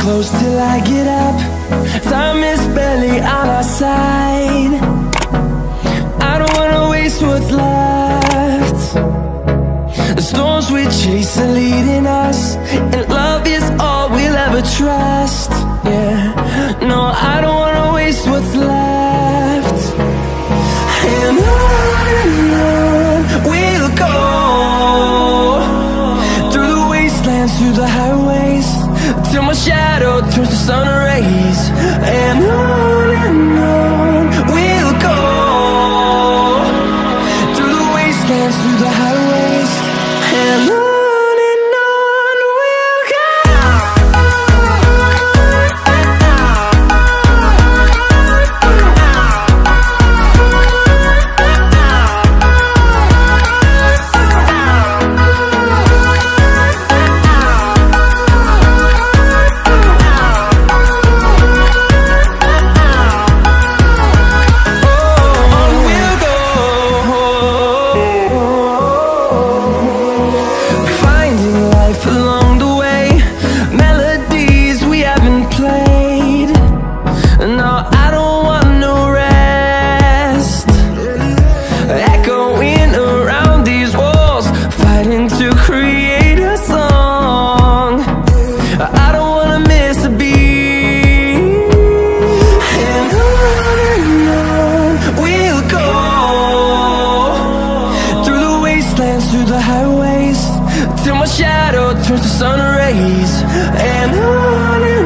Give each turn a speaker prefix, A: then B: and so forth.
A: close till I get up. Time is barely on our side. I don't wanna waste what's left. The storms we chase are leading us, and love is all we'll ever trust. Yeah, no, I don't wanna waste what's left. And on we'll go, through the wastelands, through the highways, till my shadow turns to sun rays. And on we'll go, through the wastelands, through the highways, and on we'll go. Through the highways, till my shadow turns to sun rays. And on